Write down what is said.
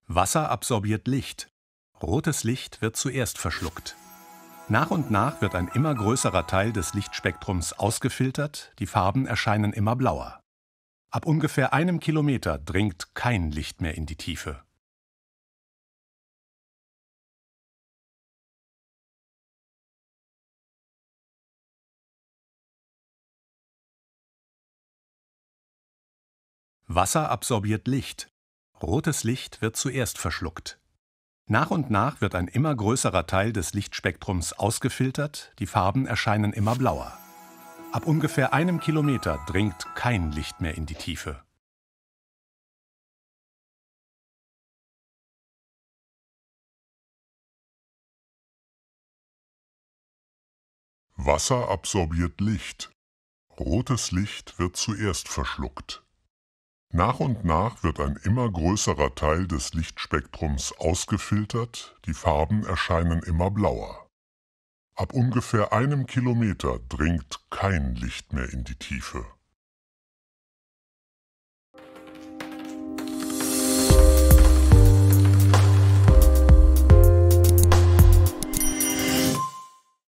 Wasser absorbiert Licht. Rotes Licht wird zuerst verschluckt. Nach und nach wird ein immer größerer Teil des Lichtspektrums ausgefiltert, die Farben erscheinen immer blauer. Ab ungefähr 1 Kilometer dringt kein Licht mehr in die Tiefe. Wasser absorbiert Licht. Rotes Licht wird zuerst verschluckt. Nach und nach wird ein immer größerer Teil des Lichtspektrums ausgefiltert, die Farben erscheinen immer blauer. Ab ungefähr 1 Kilometer dringt kein Licht mehr in die Tiefe. Wasser absorbiert Licht. Rotes Licht wird zuerst verschluckt. Nach und nach wird ein immer größerer Teil des Lichtspektrums ausgefiltert, die Farben erscheinen immer blauer. Ab ungefähr 1 Kilometer dringt kein Licht mehr in die Tiefe.